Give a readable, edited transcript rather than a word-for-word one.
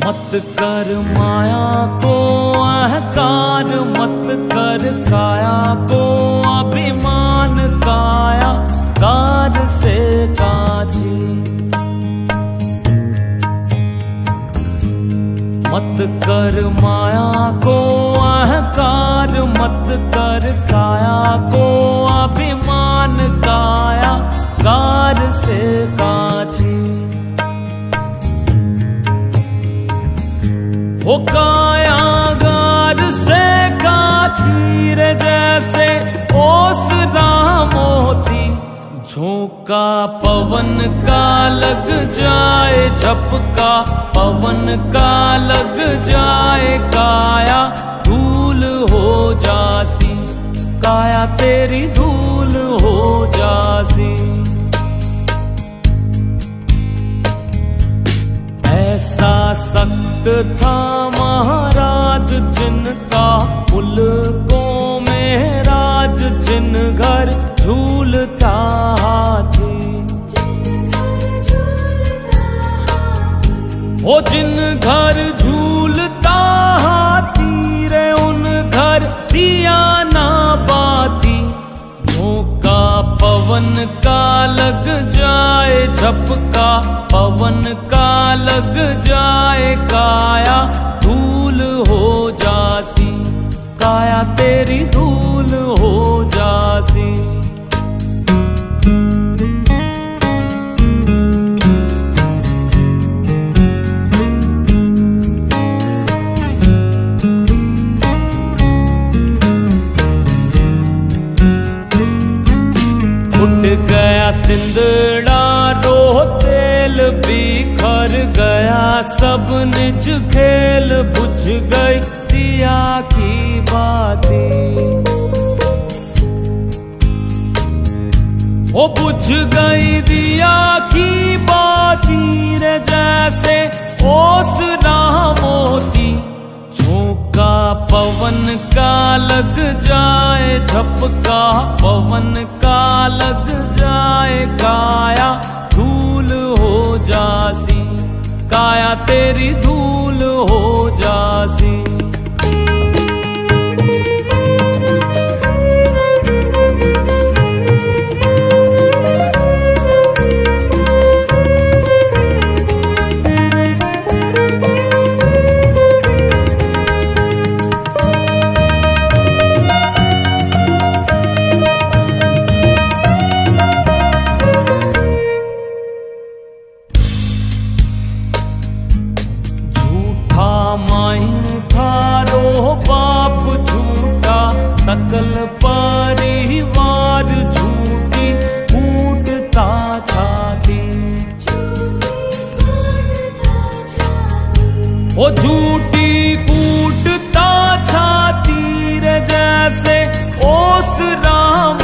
मत कर माया को अहंकार, मत कर काया को अभिमान, काया कार से काजी। मत कर माया को अहंकार, मत कर काया को अभिमान, काया कार से काजी। वो कायागार से काची रे जैसे ओसरा मोती, झोंका पवन का लग जाए, झपका पवन का लग जाए, काया धूल हो जासी, काया तेरी धूल हो जासी। ऐसा सख्त था महाराज जिनका मुल्कों में राज, जिन घर झूलता हाथी। वो जिन घर झूलता हाथी रे, उन घर दिया ना बाती। झोंका पवन का लग जाए, झपका पवन का लग जाए, काया धूल हो जासी, काया तेरी धूल हो जासी। उठ गया सिंदड़ा रो तेल, बिखर गया सब निज खेल, बुझ गई दिया की बाती। ओ बुझ गई दिया की बाती रे जैसे ओसरा मोती। झोंका पवन का लग जाए, झपका पवन का लग जाए, काया धूल हो जासी, काया तेरी धूल हो जासी। सकल परिवार झूठी कूटता छाती। ओ झूठी कूटता छाती रे जैसे ओसरा